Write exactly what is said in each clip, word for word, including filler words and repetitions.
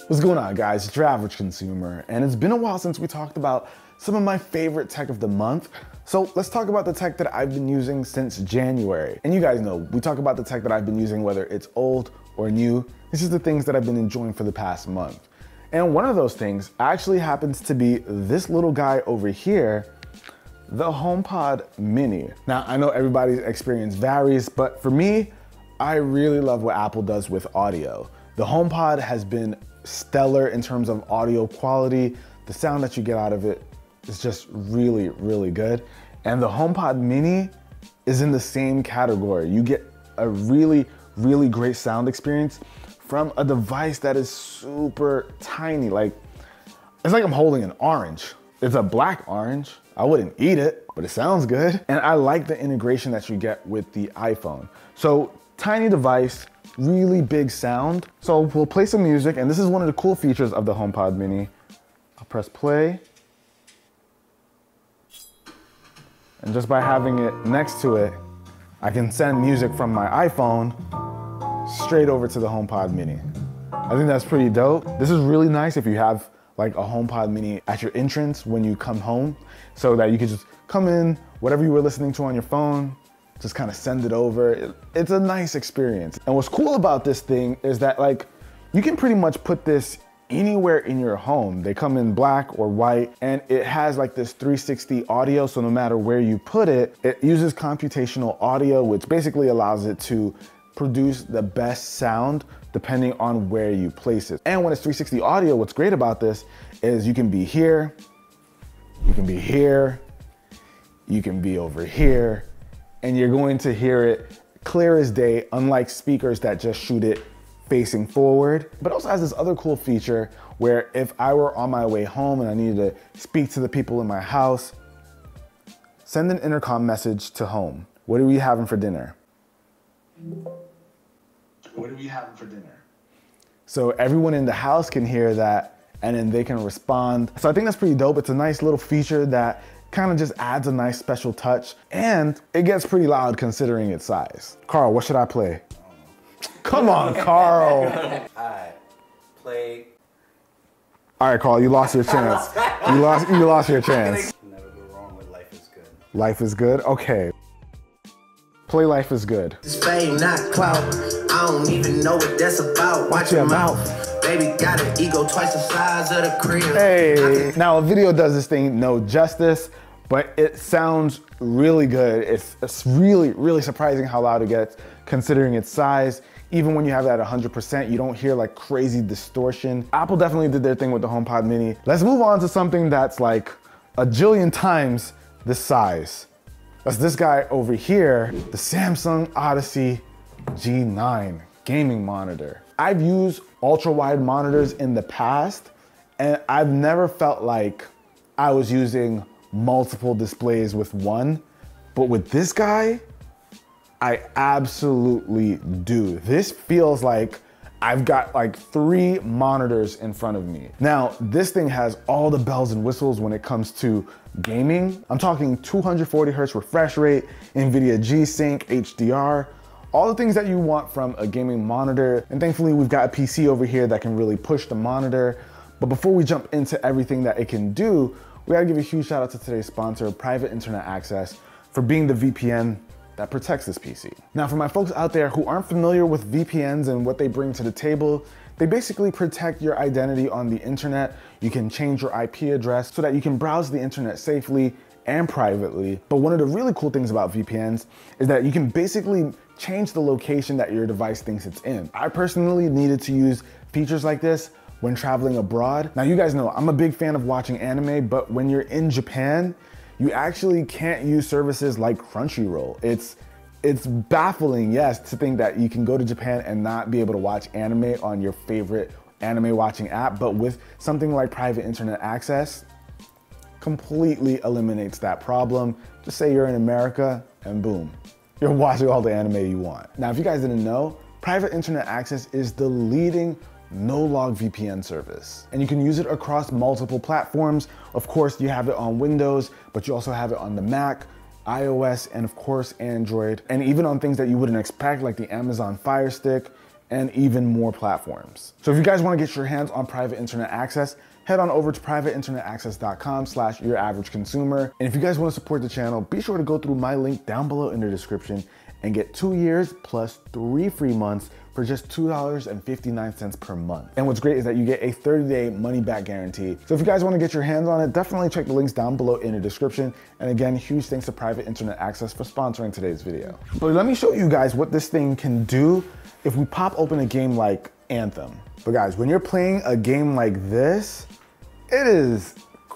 What's going on, guys? It's your average consumer, and it's been a while since we talked about some of my favorite tech of the month. So let's talk about the tech that I've been using since January. And you guys know, we talk about the tech that I've been using, whether it's old or new. This is the things that I've been enjoying for the past month. And one of those things actually happens to be this little guy over here, the HomePod Mini. Now, I know everybody's experience varies, but for me, I really love what Apple does with audio. The HomePod has been stellar in terms of audio quality. The sound that you get out of it is just really, really good. And the HomePod Mini is in the same category. You get a really, really great sound experience from a device that is super tiny. Like, it's like I'm holding an orange. It's a black orange. I wouldn't eat it, but it sounds good. And I like the integration that you get with the iPhone. So tiny device, really big sound. So we'll play some music, and this is one of the cool features of the HomePod Mini. I'll press play. And just by having it next to it, I can send music from my iPhone straight over to the HomePod Mini. I think that's pretty dope. This is really nice if you have like a HomePod Mini at your entrance when you come home, so that you can just come in, whatever you were listening to on your phone, just kind of send it over. It, it's a nice experience. And what's cool about this thing is that like, you can pretty much put this anywhere in your home. They come in black or white, and it has like this three sixty audio. So no matter where you put it, it uses computational audio, which basically allows it to produce the best sound depending on where you place it. And when it's three sixty audio, what's great about this is you can be here, you can be here, you can be over here, and you're going to hear it clear as day, unlike speakers that just shoot it facing forward. But also has this other cool feature where if I were on my way home and I needed to speak to the people in my house, send an intercom message to home. What are we having for dinner? What are we having for dinner? So everyone in the house can hear that, and then they can respond. So I think that's pretty dope. It's a nice little feature that kind of just adds a nice special touch, and it gets pretty loud considering its size. Carl, what should I play? Come on, Carl. All right, play. All right, Carl, you lost your chance. You lost, you lost your chance. Never go wrong with Life is Good. Life is Good? Okay. Play Life is Good. It's fame, not clout. I don't even know what that's about. Watch your mouth. Baby got an ego twice the size of the crib. Hey, now a video does this thing no justice, but it sounds really good. It's, it's really, really surprising how loud it gets considering its size. Even when you have it at one hundred percent, you don't hear like crazy distortion. Apple definitely did their thing with the HomePod Mini. Let's move on to something that's like a jillion times this size. That's this guy over here, the Samsung Odyssey G nine gaming monitor. I've used ultra wide monitors in the past, and I've never felt like I was using multiple displays with one, but with this guy, I absolutely do. This feels like I've got like three monitors in front of me. Now, this thing has all the bells and whistles when it comes to gaming. I'm talking two hundred forty hertz refresh rate, NVIDIA G-Sync, H D R, all the things that you want from a gaming monitor. And thankfully, we've got a P C over here that can really push the monitor. But before we jump into everything that it can do, we gotta give a huge shout out to today's sponsor, Private Internet Access, for being the V P N that protects this P C. Now, for my folks out there who aren't familiar with V P Ns and what they bring to the table, they basically protect your identity on the internet. You can change your I P address so that you can browse the internet safely and privately. But one of the really cool things about V P Ns is that you can basically change the location that your device thinks it's in. I personally needed to use features like this when traveling abroad. Now, you guys know I'm a big fan of watching anime, but when you're in Japan, you actually can't use services like Crunchyroll. It's, it's baffling, yes, to think that you can go to Japan and not be able to watch anime on your favorite anime watching app, but with something like Private Internet Access, completely eliminates that problem. Just say you're in America and boom, you're watching all the anime you want. Now, if you guys didn't know, Private Internet Access is the leading no-log V P N service. And you can use it across multiple platforms. Of course, you have it on Windows, but you also have it on the Mac, iOS, and of course, Android. And even on things that you wouldn't expect, like the Amazon Fire Stick, and even more platforms. So if you guys want to get your hands on private internet access, head on over to private internet access dot com slash your average consumer. And if you guys want to support the channel, be sure to go through my link down below in the description and get two years plus three free months for just two dollars and fifty-nine cents per month. And what's great is that you get a thirty day money back guarantee. So if you guys want to get your hands on it, definitely check the links down below in the description. And again, huge thanks to Private Internet Access for sponsoring today's video. So let me show you guys what this thing can do if we pop open a game like Anthem. But guys, when you're playing a game like this, it is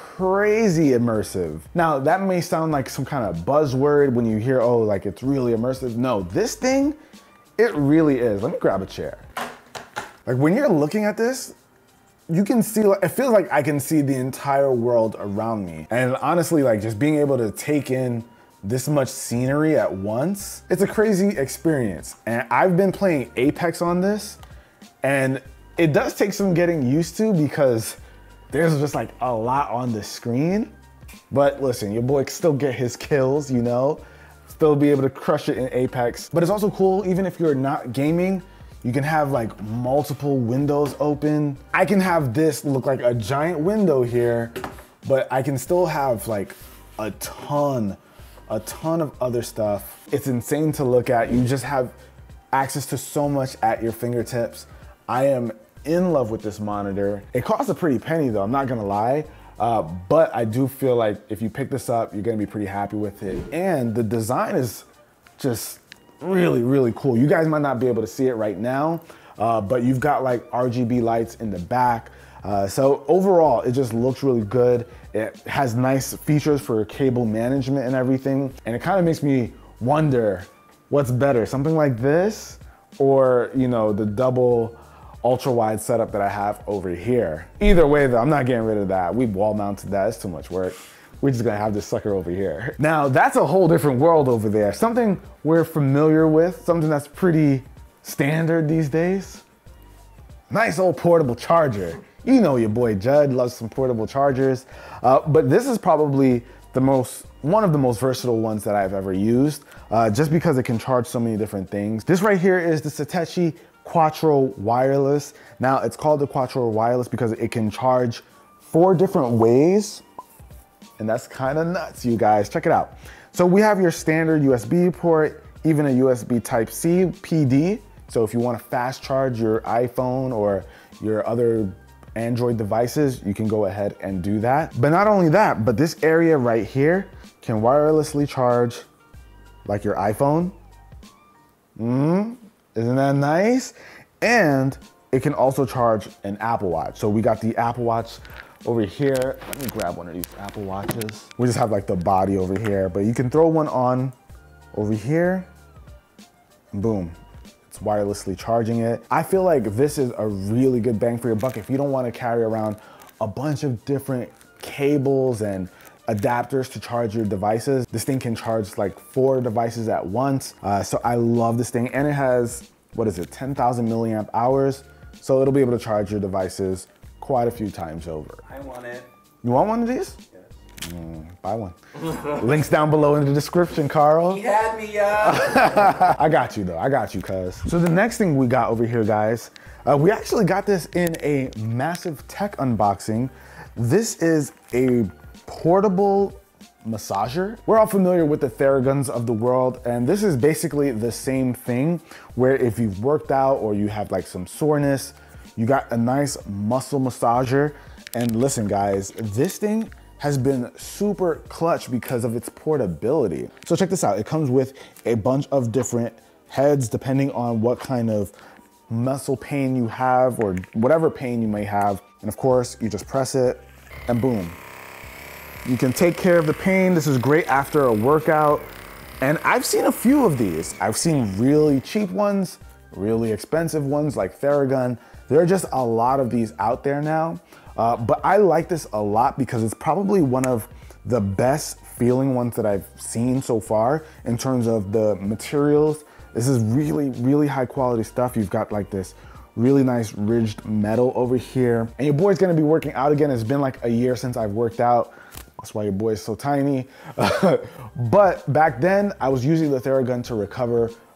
crazy immersive. Now, that may sound like some kind of buzzword when you hear, oh, like it's really immersive. No, this thing, it really is. Let me grab a chair. Like when you're looking at this, you can see, it feels like I can see the entire world around me. And honestly, like just being able to take in this much scenery at once, it's a crazy experience. And I've been playing Apex on this, and it does take some getting used to because there's just like a lot on the screen. But listen, your boy can still get his kills, you know? Still be able to crush it in Apex. But it's also cool, even if you're not gaming, you can have like multiple windows open. I can have this look like a giant window here, but I can still have like a ton, a ton of other stuff. It's insane to look at. You just have access to so much at your fingertips. I am in love with this monitor. It costs a pretty penny though, I'm not gonna lie. Uh, but I do feel like if you pick this up, you're gonna be pretty happy with it. And the design is just really, really cool. You guys might not be able to see it right now, uh, but you've got like R G B lights in the back. Uh, so overall, it just looks really good. It has nice features for cable management and everything. And it kind of makes me wonder what's better, something like this or, you know, the double ultra wide setup that I have over here. Either way though, I'm not getting rid of that. We wall mounted that, it's too much work. We're just gonna have this sucker over here. Now that's a whole different world over there. Something we're familiar with, something that's pretty standard these days. Nice old portable charger. You know your boy Judd loves some portable chargers, uh, but this is probably the most, one of the most versatile ones that I've ever used, uh, just because it can charge so many different things. This right here is the Satechi Quattro Wireless. Now it's called the Quattro Wireless because it can charge four different ways, and that's kind of nuts, you guys. Check it out. So we have your standard U S B port, even a U S B Type C P D. So if you want to fast charge your iPhone or your other Android devices, you can go ahead and do that. But not only that, but this area right here can wirelessly charge like your iPhone. Mm-hmm. Isn't that nice? And it can also charge an Apple Watch. So we got the Apple Watch over here. Let me grab one of these Apple Watches. We just have like the body over here, but you can throw one on over here, and boom, it's wirelessly charging it. I feel like this is a really good bang for your buck if you don't want to carry around a bunch of different cables and adapters to charge your devices. This thing can charge like four devices at once. Uh, so I love this thing, and it has, what is it, ten thousand milliamp hours. So it'll be able to charge your devices quite a few times over. I want it. You want one of these? Yes. Mm, buy one. Links down below in the description, Carl. He had me, uh. I got you though, I got you, cuz. So the next thing we got over here, guys, uh, we actually got this in a massive tech unboxing. This is a portable massager. We're all familiar with the Theraguns of the world, and this is basically the same thing where if you've worked out or you have like some soreness, you got a nice muscle massager. And listen guys, this thing has been super clutch because of its portability. So check this out, it comes with a bunch of different heads depending on what kind of muscle pain you have or whatever pain you may have. And of course, you just press it and boom. You can take care of the pain. This is great after a workout. And I've seen a few of these. I've seen really cheap ones, really expensive ones like Theragun. There are just a lot of these out there now. Uh, but I like this a lot because it's probably one of the best feeling ones that I've seen so far in terms of the materials. This is really, really high quality stuff. You've got like this really nice ridged metal over here. And your boy's gonna be working out again. It's been like a year since I've worked out. That's why your boy is so tiny. But back then, I was using the Theragun to recover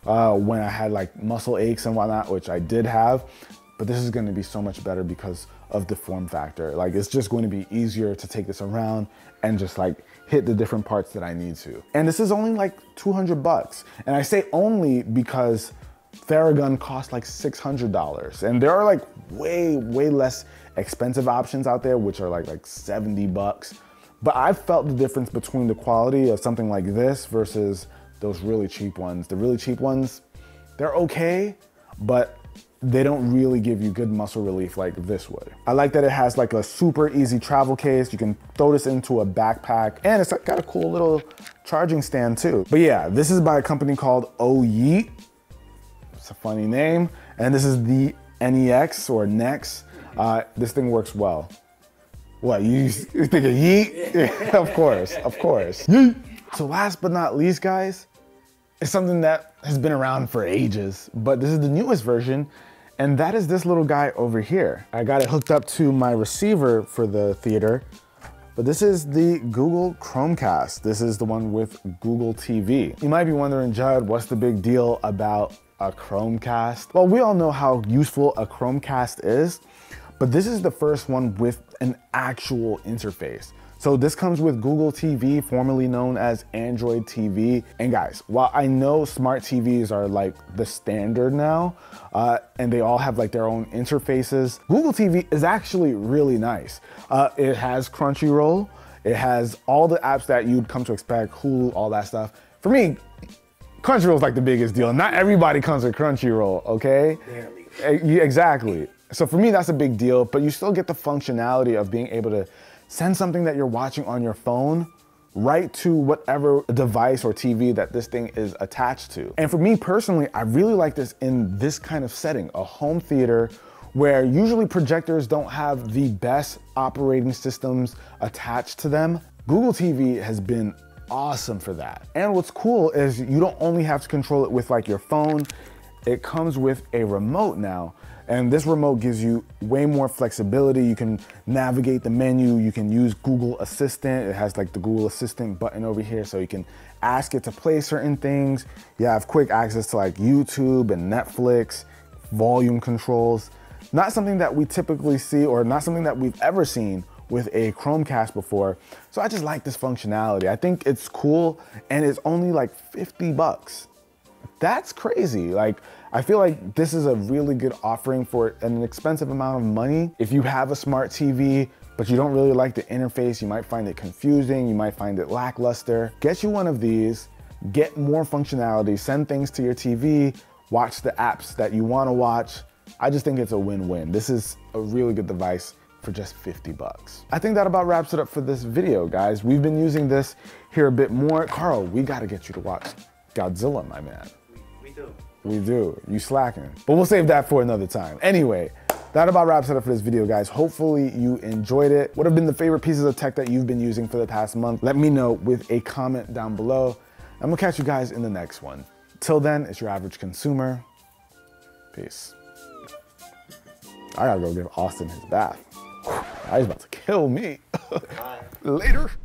uh, when I had like muscle aches and whatnot, which I did have. But this is gonna be so much better because of the form factor. Like it's just going to be easier to take this around and just like hit the different parts that I need to. And this is only like two hundred bucks. And I say only because Theragun costs like six hundred dollars. And there are like way, way less expensive options out there, which are like, like seventy bucks. But I've felt the difference between the quality of something like this versus those really cheap ones. The really cheap ones, they're okay, but they don't really give you good muscle relief like this would. I like that it has like a super easy travel case. You can throw this into a backpack, and it's got a cool little charging stand too. But yeah, this is by a company called OYEET. It's a funny name. And this is the N E X or Nex. Uh, this thing works well. What, you, you think of yeet? Yeah, of course, of course. Yeet. So last but not least, guys, it's something that has been around for ages, but this is the newest version, and that is this little guy over here. I got it hooked up to my receiver for the theater, but this is the Google Chromecast. This is the one with Google T V. You might be wondering, Judd, what's the big deal about a Chromecast? Well, we all know how useful a Chromecast is, but this is the first one with an actual interface. So this comes with Google T V, formerly known as Android T V. And guys, while I know smart T Vs are like the standard now, uh, and they all have like their own interfaces, Google T V is actually really nice. Uh, it has Crunchyroll, it has all the apps that you'd come to expect, Hulu, all that stuff. For me, Crunchyroll is like the biggest deal. Not everybody comes with Crunchyroll, okay? Barely. Exactly. So for me, that's a big deal, but you still get the functionality of being able to send something that you're watching on your phone right to whatever device or T V that this thing is attached to. And for me personally, I really like this in this kind of setting, a home theater where usually projectors don't have the best operating systems attached to them. Google T V has been awesome for that. And what's cool is you don't only have to control it with like your phone, it comes with a remote now. And this remote gives you way more flexibility. You can navigate the menu. You can use Google Assistant. It has like the Google Assistant button over here, so you can ask it to play certain things. You have quick access to like YouTube and Netflix, volume controls. Not something that we typically see or not something that we've ever seen with a Chromecast before. So I just like this functionality. I think it's cool, and it's only like fifty bucks. That's crazy. Like, I feel like this is a really good offering for an expensive amount of money. If you have a smart T V, but you don't really like the interface, you might find it confusing, you might find it lackluster, get you one of these, get more functionality, send things to your T V, watch the apps that you wanna watch. I just think it's a win-win. This is a really good device for just fifty bucks. I think that about wraps it up for this video, guys. We've been using this here a bit more. Carl, we gotta get you to watch Godzilla, my man. We do. We do, you slacking. But we'll save that for another time. Anyway, that about wraps it up for this video, guys. Hopefully you enjoyed it. What have been the favorite pieces of tech that you've been using for the past month? Let me know with a comment down below. I'm gonna catch you guys in the next one. Till then, it's your average consumer. Peace. I gotta go give Austin his bath. Whew, he's about to kill me. Later.